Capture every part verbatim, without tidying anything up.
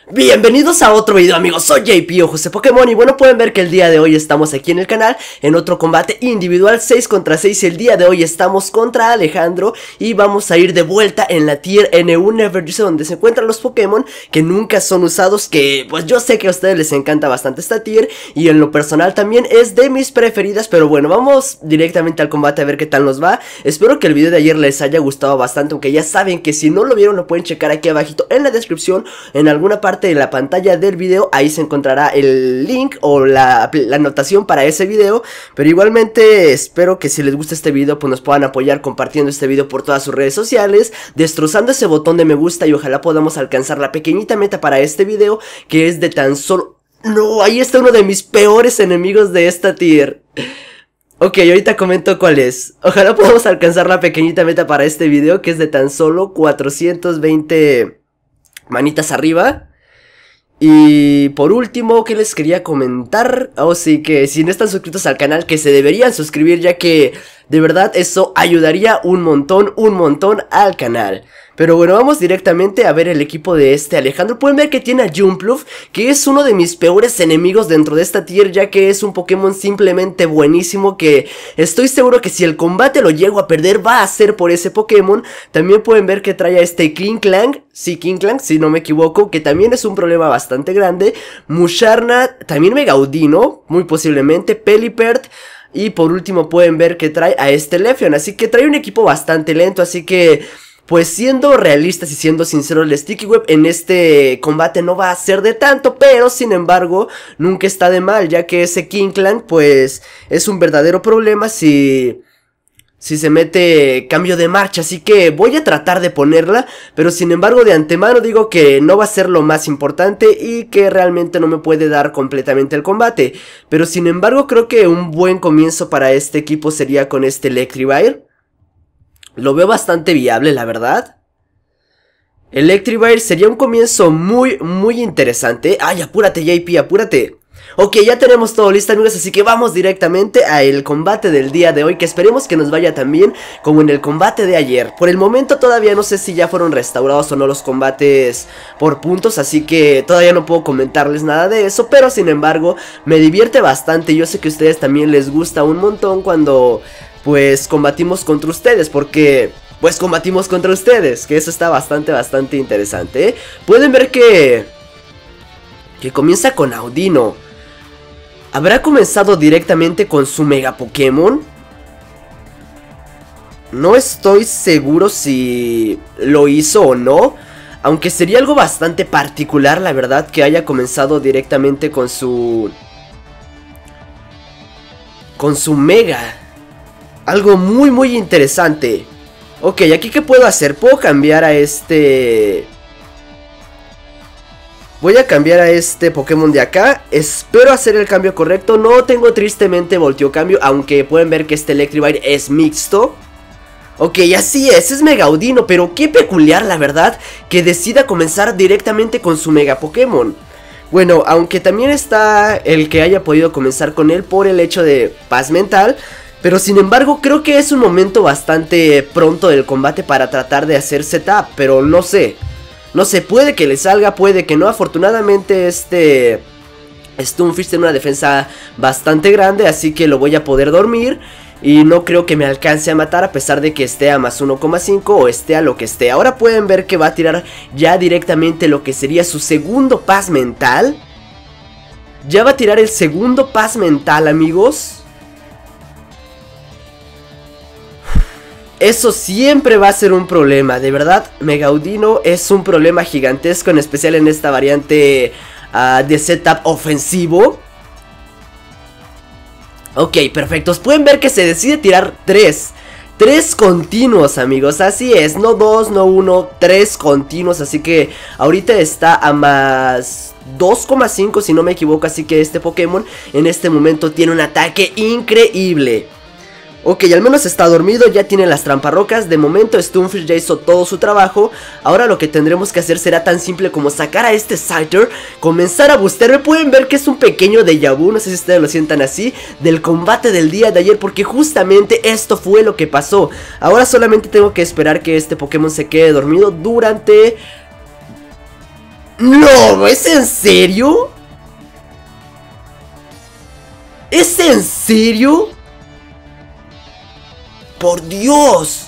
Bienvenidos a otro video, amigos. Soy J P o José Pokémon y bueno, pueden ver que el día de hoy estamos aquí en el canal en otro combate individual seis contra seis. El día de hoy estamos contra Alejandro y vamos a ir de vuelta en la tier N uno Everdice, donde se encuentran los Pokémon que nunca son usados, que pues yo sé que a ustedes les encanta bastante esta tier y en lo personal también es de mis preferidas. Pero bueno, vamos directamente al combate a ver qué tal nos va. Espero que el video de ayer les haya gustado bastante, aunque ya saben que si no lo vieron lo pueden checar aquí abajito en la descripción, en alguna parte de la pantalla del video. Ahí se encontrará el link o la, la anotación para ese video. Pero igualmente espero que si les gusta este video pues nos puedan apoyar compartiendo este video por todas sus redes sociales, destrozando ese botón de me gusta y ojalá podamos alcanzar la pequeñita meta para este video, que es de tan solo... No, ahí está uno de mis peores enemigos de esta tier. Ok, ahorita comento cuál es. Ojalá podamos alcanzar la pequeñita meta para este video, que es de tan solo cuatrocientos veinte manitas arriba. Y por último, ¿qué les quería comentar? Oh sí, que si no están suscritos al canal, que se deberían suscribir, ya que de verdad eso ayudaría un montón, un montón al canal. Pero bueno, vamos directamente a ver el equipo de este Alejandro. Pueden ver que tiene a Jumpluff, que es uno de mis peores enemigos dentro de esta tier, ya que es un Pokémon simplemente buenísimo, que estoy seguro que si el combate lo llego a perder va a ser por ese Pokémon. También pueden ver que trae a este Klinklang, sí, Klinklang, si no me equivoco, que también es un problema bastante grande. Musharna, también Megaudino, muy posiblemente, Pelipert. Y por último pueden ver que trae a este Leafeon, así que trae un equipo bastante lento, así que... pues siendo realistas y siendo sinceros, el Sticky Web en este combate no va a ser de tanto, pero sin embargo nunca está de mal, ya que ese Klinklang pues es un verdadero problema si... si se mete cambio de marcha, así que voy a tratar de ponerla, pero sin embargo de antemano digo que no va a ser lo más importante y que realmente no me puede dar completamente el combate. Pero sin embargo creo que un buen comienzo para este equipo sería con este Electivire. Lo veo bastante viable, la verdad. Electivire sería un comienzo muy, muy interesante. Ay, apúrate J P, apúrate. Ok, ya tenemos todo listo, amigos, así que vamos directamente al combate del día de hoy, que esperemos que nos vaya tan bien como en el combate de ayer. Por el momento todavía no sé si ya fueron restaurados o no los combates por puntos, así que todavía no puedo comentarles nada de eso, pero sin embargo me divierte bastante. Yo sé que a ustedes también les gusta un montón cuando pues combatimos contra ustedes, porque pues combatimos contra ustedes, que eso está bastante, bastante interesante, ¿eh? Pueden ver que que comienza con Audino. ¿Habrá comenzado directamente con su Mega Pokémon? No estoy seguro si lo hizo o no, aunque sería algo bastante particular, la verdad, que haya comenzado directamente con su... con su Mega. Algo muy muy interesante. Ok, aquí ¿qué puedo hacer? Puedo cambiar a este... Voy a cambiar a este Pokémon de acá. Espero hacer el cambio correcto. No tengo tristemente volteo cambio, aunque pueden ver que este Electivire es mixto. Ok, así es, es Megaudino, pero qué peculiar, la verdad, que decida comenzar directamente con su Mega Pokémon. Bueno, aunque también está el que haya podido comenzar con él por el hecho de paz mental, pero sin embargo creo que es un momento bastante pronto del combate para tratar de hacer setup, pero no sé. No sé, puede que le salga, puede que no. Afortunadamente este Stunfisk tiene una defensa bastante grande, así que lo voy a poder dormir. Y no creo que me alcance a matar, a pesar de que esté a más uno coma cinco o esté a lo que esté. Ahora pueden ver que va a tirar ya directamente lo que sería su segundo paz mental. Ya va a tirar el segundo paz mental, amigos. Eso siempre va a ser un problema, de verdad. Megaudino es un problema gigantesco, en especial en esta variante uh, de setup ofensivo. Ok, perfectos. Pueden ver que se decide tirar tres. Tres continuos, amigos, así es. No dos, no uno, tres continuos. Así que ahorita está a más dos coma cinco si no me equivoco. Así que este Pokémon en este momento tiene un ataque increíble. Ok, al menos está dormido, ya tiene las tramparrocas. De momento Stunfisk ya hizo todo su trabajo. Ahora lo que tendremos que hacer será tan simple como sacar a este Scyther, comenzar a bustearme. Pueden ver que es un pequeño déjà vu, no sé si ustedes lo sientan así, del combate del día de ayer, porque justamente esto fue lo que pasó. Ahora solamente tengo que esperar que este Pokémon se quede dormido durante... No, ¿es en serio? ¿Es en serio? ¡Por Dios!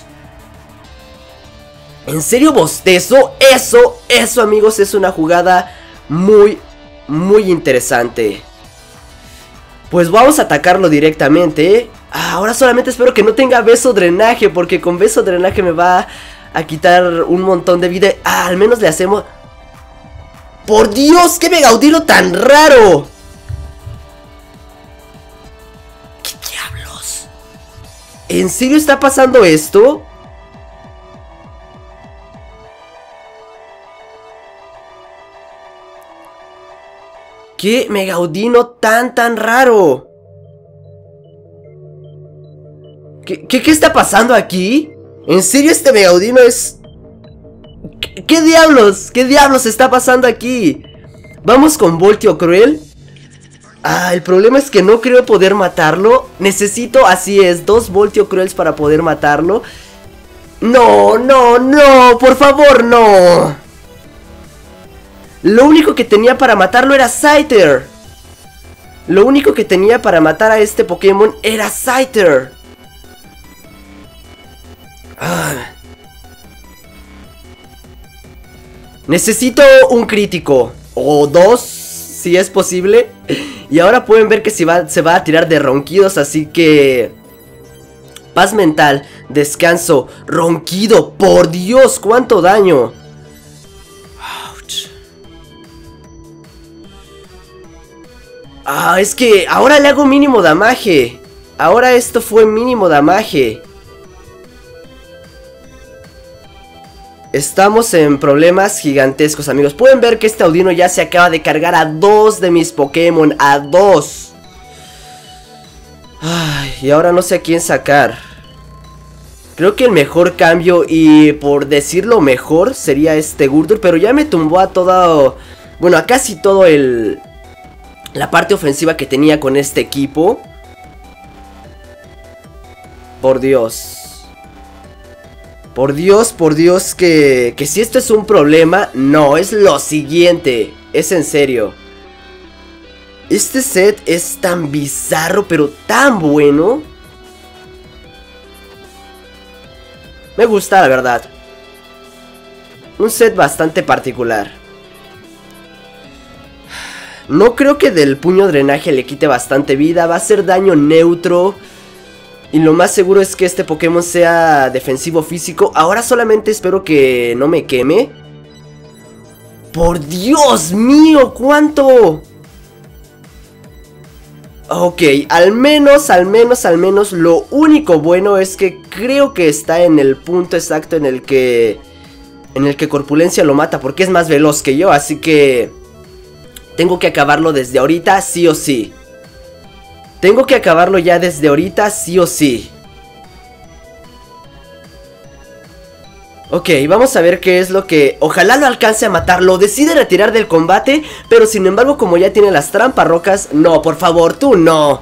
¿En serio bostezo? Eso, eso amigos, es una jugada muy, muy interesante. Pues vamos a atacarlo directamente, ¿eh? Ah, ahora solamente espero que no tenga beso drenaje, porque con beso drenaje me va a quitar un montón de vida. Ah, al menos le hacemos... ¡Por Dios! ¡Qué Megaudino tan raro! ¿Qué diablos? ¿En serio está pasando esto? ¡Qué Megaudino tan tan raro! ¿Qué, qué, qué está pasando aquí? ¿En serio este Megaudino es...? ¿Qué, ¿Qué diablos? ¿Qué diablos está pasando aquí? Vamos con Voltio Cruel. Ah, el problema es que no creo poder matarlo. Necesito, así es, dos Voltio Cruels para poder matarlo. No, no, no, por favor, no. Lo único que tenía para matarlo era Scyther. Lo único que tenía para matar a este Pokémon era Scyther. Ah. Necesito un crítico. O dos, si es posible. Y ahora pueden ver que se va, se va a tirar de ronquidos, así que... Paz mental, descanso, ronquido. Por Dios, cuánto daño. Ouch. Ah, es que ahora le hago mínimo damaje. Ahora esto fue mínimo damaje. Estamos en problemas gigantescos, amigos. Pueden ver que este Audino ya se acaba de cargar a dos de mis Pokémon. A dos. Ay, y ahora no sé a quién sacar. Creo que el mejor cambio, y por decirlo mejor, sería este Gurdurr. Pero ya me tumbó a todo... Bueno, a casi todo el... La parte ofensiva que tenía con este equipo. Por Dios. Por Dios, por Dios, que, que si esto es un problema, no, es lo siguiente, es en serio. Este set es tan bizarro, pero tan bueno. Me gusta, la verdad. Un set bastante particular. No creo que del puño drenaje le quite bastante vida, va a ser daño neutro. Y lo más seguro es que este Pokémon sea defensivo físico. Ahora solamente espero que no me queme. ¡Por Dios mío! ¿Cuánto? Ok, al menos, al menos, al menos lo único bueno es que creo que está en el punto exacto en el que... En el que Corpulencia lo mata, porque es más veloz que yo, así que... Tengo que acabarlo desde ahorita, sí o sí. Tengo que acabarlo ya desde ahorita, sí o sí. Ok, vamos a ver qué es lo que... Ojalá lo alcance a matarlo. Decide retirar del combate, pero sin embargo, como ya tiene las trampas rocas... No, por favor, tú no.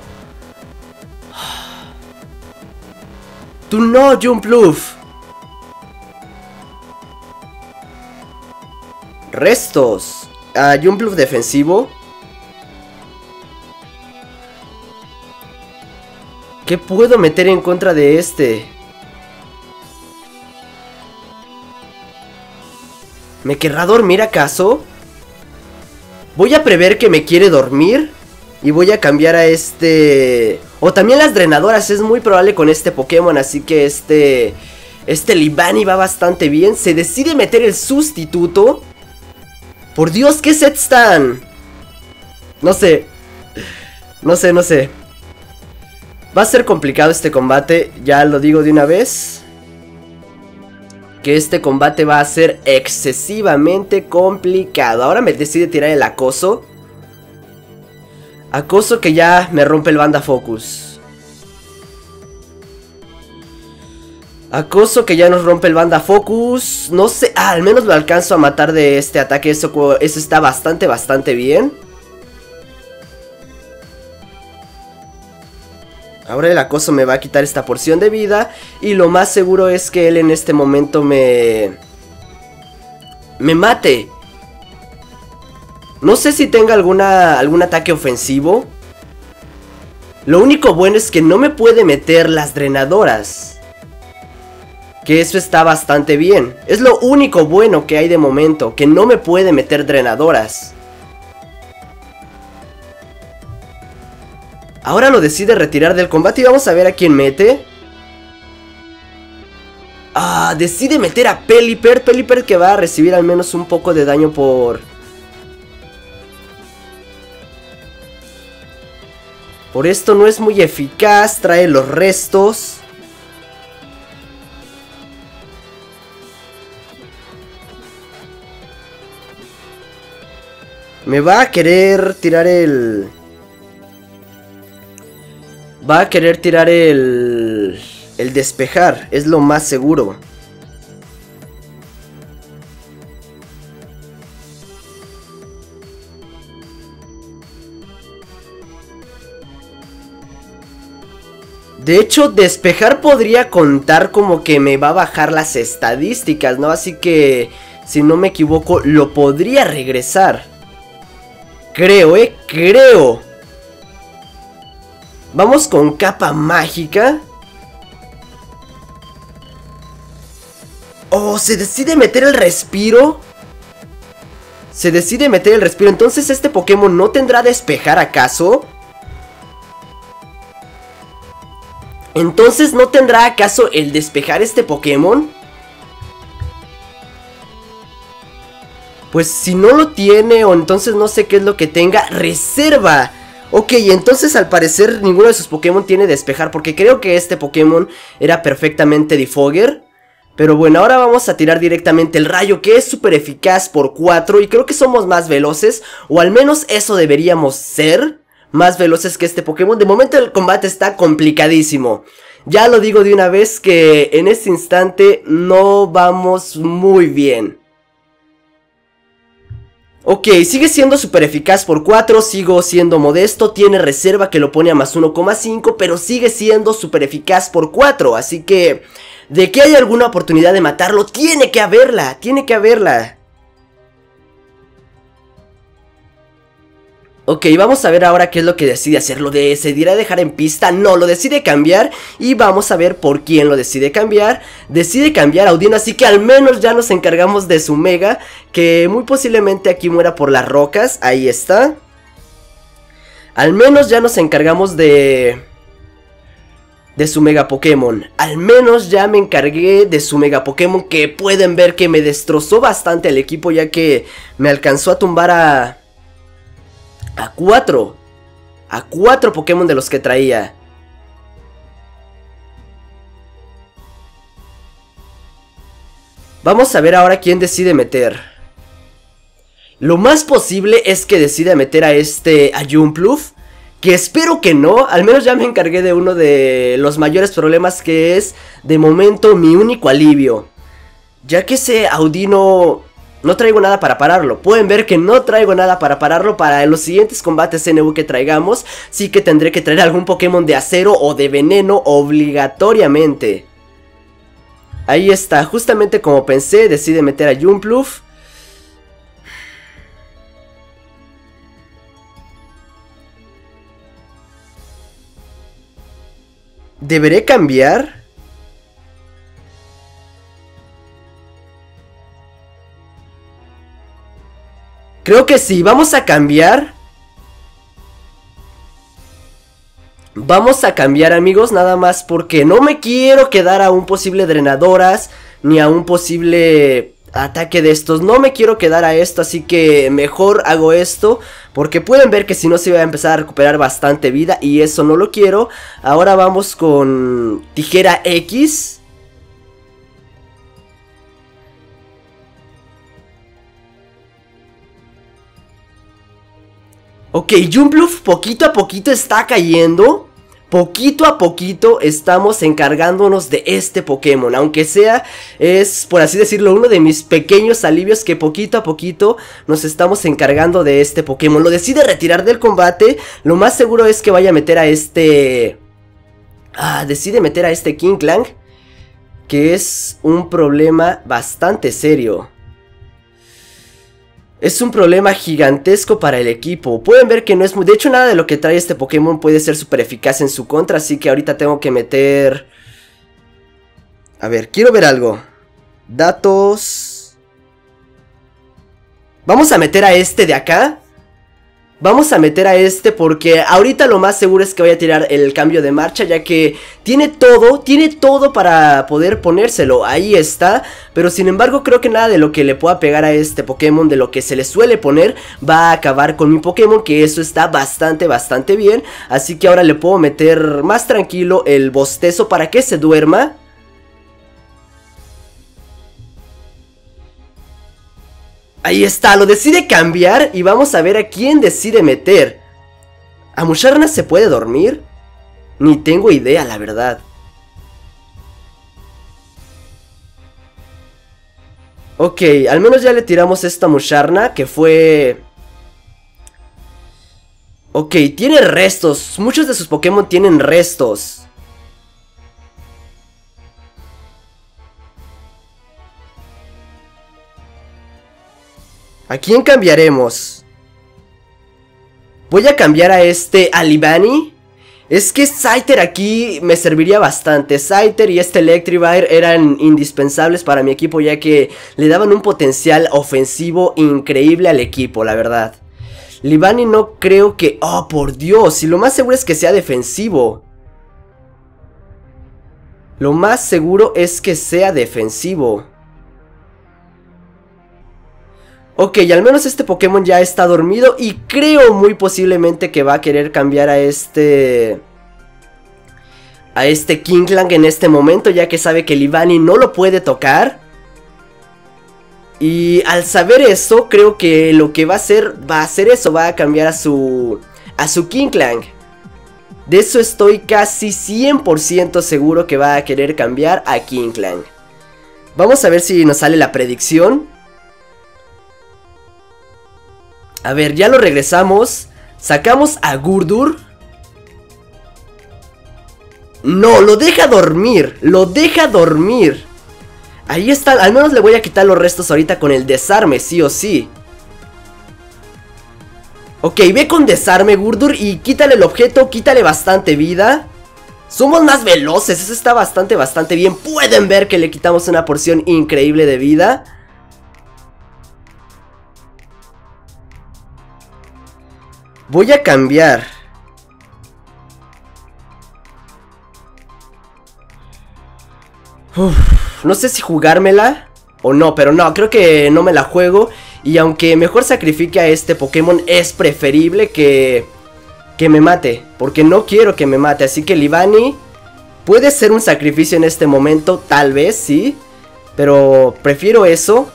Tú no, Jumpluff. Restos. Ah, Jumpluff defensivo. ¿Qué puedo meter en contra de este? ¿Me querrá dormir acaso? Voy a prever que me quiere dormir. Y voy a cambiar a este... O también las drenadoras, es muy probable con este Pokémon. Así que este... Este Libani va bastante bien. Se decide meter el sustituto. Por Dios, ¿qué sets están? No sé. No sé, no sé. Va a ser complicado este combate, ya lo digo de una vez. Que este combate va a ser excesivamente complicado. Ahora me decide tirar el acoso. Acoso que ya me rompe el Banda Focus. Acoso que ya nos rompe el Banda Focus. No sé, ah, al menos lo alcanzo a matar de este ataque. Eso, eso está bastante, bastante bien. Ahora el acoso me va a quitar esta porción de vida. Y lo más seguro es que él en este momento me... Me mate. No sé si tenga alguna, algún ataque ofensivo. Lo único bueno es que no me puede meter las drenadoras. Que eso está bastante bien. Es lo único bueno que hay de momento, que no me puede meter drenadoras. Ahora lo decide retirar del combate y vamos a ver a quién mete. Ah, decide meter a Pelipper. Pelipper que va a recibir al menos un poco de daño por... Por esto no es muy eficaz. Trae los restos. Me va a querer tirar el... Va a querer tirar el... El despejar, es lo más seguro. De hecho, despejar podría contar como que me va a bajar las estadísticas, ¿no? Así que, si no me equivoco, lo podría regresar. Creo, ¿eh? Creo. Vamos con capa mágica. Oh, se decide meter el respiro. Se decide meter el respiro. Entonces este Pokémon no tendrá despejar, ¿acaso? Entonces no tendrá acaso el despejar este Pokémon. Pues si no lo tiene, o entonces no sé qué es lo que tenga. Reserva. Ok, entonces al parecer ninguno de sus Pokémon tiene despejar, porque creo que este Pokémon era perfectamente Defogger. Pero bueno, ahora vamos a tirar directamente el rayo, que es súper eficaz por cuatro. Y creo que somos más veloces, o al menos eso deberíamos ser, más veloces que este Pokémon. De momento el combate está complicadísimo. Ya lo digo de una vez que en este instante no vamos muy bien. Ok, sigue siendo súper eficaz por cuatro, sigo siendo modesto, tiene reserva que lo pone a más uno coma cinco, pero sigue siendo súper eficaz por cuatro, así que... De que hay alguna oportunidad de matarlo, tiene que haberla, tiene que haberla. Ok, vamos a ver ahora qué es lo que decide hacer. ¿Lo decidirá dejar en pista? No, lo decide cambiar. Y vamos a ver por quién lo decide cambiar. Decide cambiar a Audino, así que al menos ya nos encargamos de su Mega, que muy posiblemente aquí muera por las rocas. Ahí está. Al menos ya nos encargamos de... De su Mega Pokémon. Al menos ya me encargué de su Mega Pokémon, que pueden ver que me destrozó bastante el equipo, ya que me alcanzó a tumbar a... A cuatro. A cuatro Pokémon de los que traía. Vamos a ver ahora quién decide meter. Lo más posible es que decida meter a este... A Jumpluff. Que espero que no, al menos ya me encargué de uno de los mayores problemas, que es, de momento, mi único alivio. Ya que ese Audino, no traigo nada para pararlo. Pueden ver que no traigo nada para pararlo para los siguientes combates N U que traigamos. Sí que tendré que traer algún Pokémon de acero o de veneno obligatoriamente. Ahí está, justamente como pensé, decide meter a Jumpluff. ¿Deberé cambiar? Creo que sí, vamos a cambiar. Vamos a cambiar, amigos, nada más porque no me quiero quedar a un posible drenadoras, ni a un posible ataque de estos. No me quiero quedar a esto, así que mejor hago esto, porque pueden ver que si no se va a empezar a recuperar bastante vida, y eso no lo quiero. Ahora vamos con Tijera X. Ok, Jumpluff poquito a poquito está cayendo. Poquito a poquito estamos encargándonos de este Pokémon. Aunque sea, es por así decirlo, uno de mis pequeños alivios, que poquito a poquito nos estamos encargando de este Pokémon. Lo decide retirar del combate. Lo más seguro es que vaya a meter a este... Ah, decide meter a este Kingklang, que es un problema bastante serio. Es un problema gigantesco para el equipo. Pueden ver que no es muy... De hecho, nada de lo que trae este Pokémon puede ser súper eficaz en su contra. Así que ahorita tengo que meter... A ver, quiero ver algo. Datos... Vamos a meter a este de acá. Vamos a meter a este porque ahorita lo más seguro es que voy a tirar el cambio de marcha, ya que tiene todo, tiene todo para poder ponérselo, ahí está. Pero sin embargo creo que nada de lo que le pueda pegar a este Pokémon, de lo que se le suele poner, va a acabar con mi Pokémon, que eso está bastante, bastante bien. Así que ahora le puedo meter más tranquilo el bostezo para que se duerma. Ahí está, lo decide cambiar y vamos a ver a quién decide meter. ¿A Musharna se puede dormir? Ni tengo idea, la verdad. Ok, al menos ya le tiramos esta Musharna, que fue... Ok, tiene restos. Muchos de sus Pokémon tienen restos. ¿A quién cambiaremos? Voy a cambiar a este Alibani. Es que Scyther aquí me serviría bastante. Scyther y este Electivire eran indispensables para mi equipo, ya que le daban un potencial ofensivo increíble al equipo, la verdad. Libani no creo que... ¡Oh, por Dios! Y lo más seguro es que sea defensivo. Lo más seguro es que sea defensivo. Ok, al menos este Pokémon ya está dormido y creo muy posiblemente que va a querer cambiar a este... A este Kingklang en este momento, ya que sabe que Libani no lo puede tocar. Y al saber eso, creo que lo que va a hacer, va a hacer eso, va a cambiar a su... A su Kingklang. De eso estoy casi cien por ciento seguro que va a querer cambiar a Kingklang. Vamos a ver si nos sale la predicción. A ver, ya lo regresamos. Sacamos a Gurdur. No, lo deja dormir. Lo deja dormir. Ahí está, al menos le voy a quitar los restos ahorita con el desarme, sí o sí. Ok, ve con desarme, Gurdur, y quítale el objeto, quítale bastante vida. Somos más veloces, eso está bastante, bastante bien. Pueden ver que le quitamos una porción increíble de vida. Voy a cambiar. Uf, no sé si jugármela o no, pero no, creo que no me la juego. Y aunque mejor sacrifique a este Pokémon, es preferible que, que me mate, porque no quiero que me mate. Así que Libani puede ser un sacrificio en este momento, tal vez, sí, pero prefiero eso.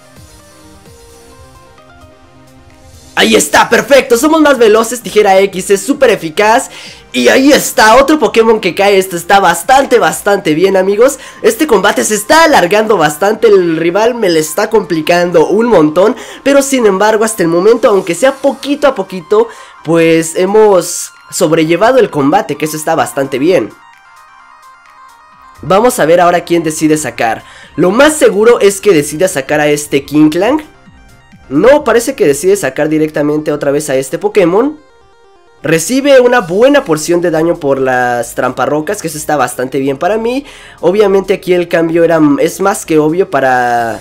Ahí está, perfecto, somos más veloces, tijera X, es súper eficaz. Y ahí está, otro Pokémon que cae. Esto está bastante, bastante bien, amigos. Este combate se está alargando bastante. El rival me le está complicando un montón, pero sin embargo, hasta el momento, aunque sea poquito a poquito, pues hemos sobrellevado el combate, que eso está bastante bien. Vamos a ver ahora quién decide sacar. Lo más seguro es que decida sacar a este Kingklang. No, parece que decide sacar directamente otra vez a este Pokémon. Recibe una buena porción de daño por las tramparrocas, que eso está bastante bien para mí. Obviamente aquí el cambio era, es más que obvio para...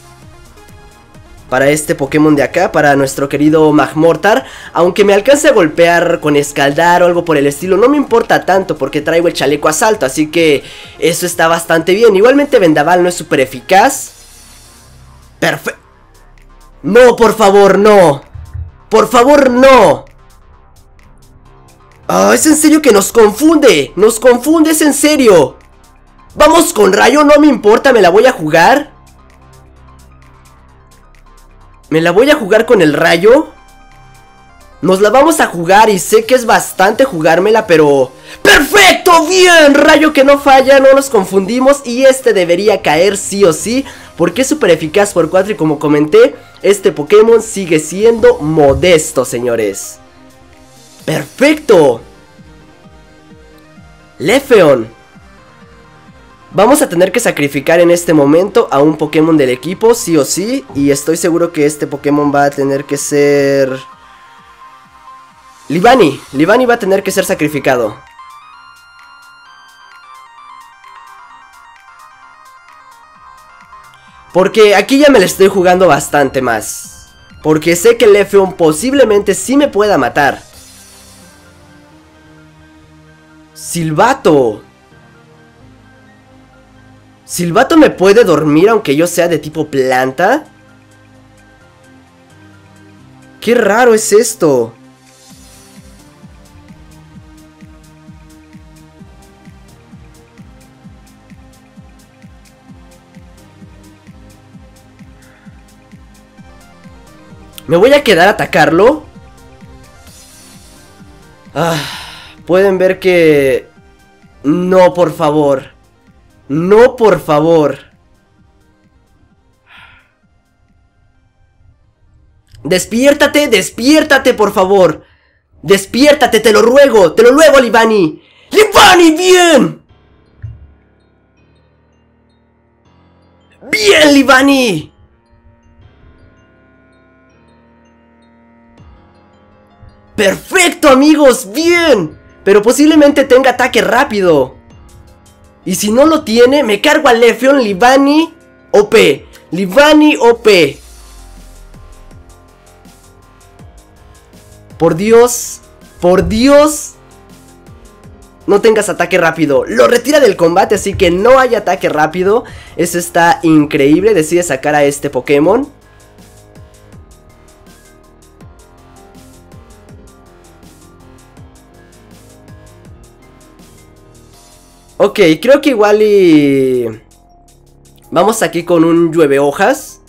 Para este Pokémon de acá, para nuestro querido Magmortar. Aunque me alcance a golpear con Escaldar o algo por el estilo, no me importa tanto porque traigo el chaleco asalto. Así que eso está bastante bien. Igualmente Vendaval no es súper eficaz. Perfecto. No, por favor, no. Por favor, no. Ah, es en serio que nos confunde. Nos confunde, es en serio. Vamos con rayo, no me importa, me la voy a jugar. Me la voy a jugar con el rayo. Nos la vamos a jugar y sé que es bastante jugármela, pero... ¡Perfecto! ¡Bien! Rayo que no falla, no nos confundimos. Y este debería caer sí o sí, porque es súper eficaz por cuatro y como comenté, este Pokémon sigue siendo modesto, señores. ¡Perfecto! Lefeon. Vamos a tener que sacrificar en este momento a un Pokémon del equipo, sí o sí. Y estoy seguro que este Pokémon va a tener que ser... Leavanny, Leavanny va a tener que ser sacrificado. Porque aquí ya me la estoy jugando bastante más. Porque sé que Leafeon posiblemente sí me pueda matar. Silvato. ¿Silvato me puede dormir aunque yo sea de tipo planta? Qué raro es esto. ¿Me voy a quedar a atacarlo? Ah, pueden ver que... No, por favor. No, por favor. Despiértate, despiértate, por favor. Despiértate, te lo ruego, te lo ruego, Leavanny. ¡Leavanny, bien! ¡Bien, Leavanny! ¡Perfecto, amigos! ¡Bien! Pero posiblemente tenga ataque rápido. Y si no lo tiene, me cargo a Leafeon. Leavanny O P. Leavanny O P. Por Dios. Por Dios. No tengas ataque rápido. Lo retira del combate, así que no hay ataque rápido. Eso está increíble. Decide sacar a este Pokémon. Ok, creo que igual y... Vamos aquí con un llueve hojas.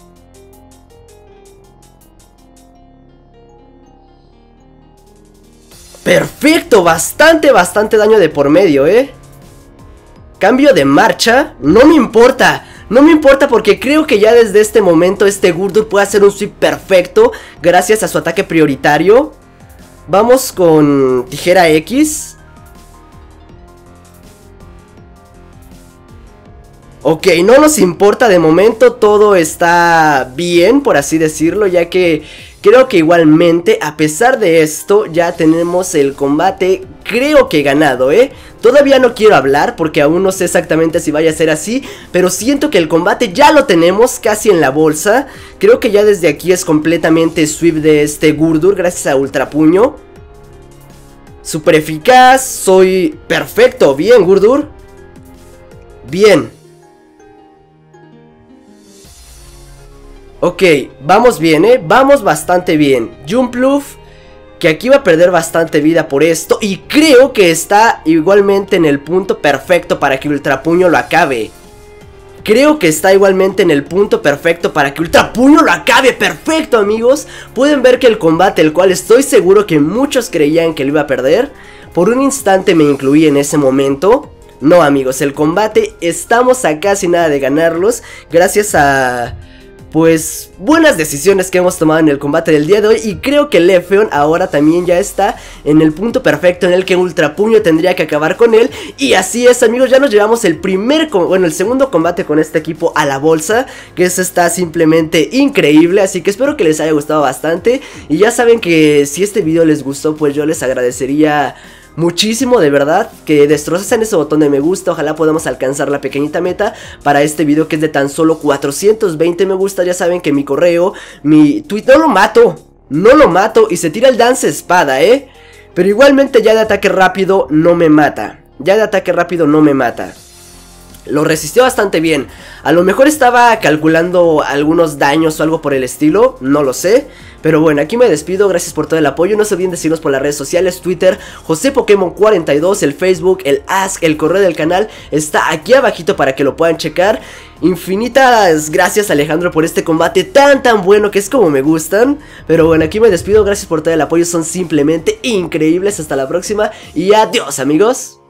Perfecto, bastante, bastante daño de por medio, ¿eh? Cambio de marcha, no me importa. No me importa porque creo que ya desde este momento este Gurdurr puede hacer un sweep perfecto gracias a su ataque prioritario. Vamos con tijera X. Ok, no nos importa de momento, todo está bien, por así decirlo, ya que creo que igualmente, a pesar de esto, ya tenemos el combate, creo que ganado, ¿eh? Todavía no quiero hablar porque aún no sé exactamente si vaya a ser así, pero siento que el combate ya lo tenemos casi en la bolsa. Creo que ya desde aquí es completamente sweep de este Gurdurr gracias a Ultra Puño. Super eficaz, soy perfecto, bien Gurdurr. Bien. Ok, vamos bien, ¿eh? Vamos bastante bien. Jumpluff, que aquí va a perder bastante vida por esto. Y creo que está igualmente en el punto perfecto para que Ultra Puño lo acabe. Creo que está igualmente en el punto perfecto para que Ultra Puño lo acabe. Perfecto, amigos. Pueden ver que el combate, el cual estoy seguro que muchos creían que lo iba a perder, por un instante me incluí en ese momento. No, amigos, el combate estamos a casi nada de ganarlos gracias a... pues buenas decisiones que hemos tomado en el combate del día de hoy. Y creo que Leafeon ahora también ya está en el punto perfecto en el que Ultra Puño tendría que acabar con él. Y así es, amigos, ya nos llevamos el primer, bueno, el segundo combate con este equipo a la bolsa, que eso está simplemente increíble. Así que espero que les haya gustado bastante. Y ya saben que si este video les gustó, pues yo les agradecería muchísimo, de verdad, que destrocen ese botón de me gusta. Ojalá podamos alcanzar la pequeñita meta para este video, que es de tan solo cuatrocientos veinte me gusta. Ya saben que mi correo, mi tweet, no lo mato, no lo mato y se tira el dance espada, eh. Pero igualmente ya de ataque rápido no me mata. Ya de ataque rápido no me mata. Lo resistió bastante bien. A lo mejor estaba calculando algunos daños o algo por el estilo, no lo sé. Pero bueno, aquí me despido, gracias por todo el apoyo. No se olviden de seguirnos por las redes sociales, Twitter, José Pokémon cuarenta y dos, el Facebook, el Ask, el correo del canal está aquí abajito para que lo puedan checar. Infinitas gracias, Alejandro, por este combate tan tan bueno, que es como me gustan. Pero bueno, aquí me despido, gracias por todo el apoyo, son simplemente increíbles. Hasta la próxima y adiós, amigos.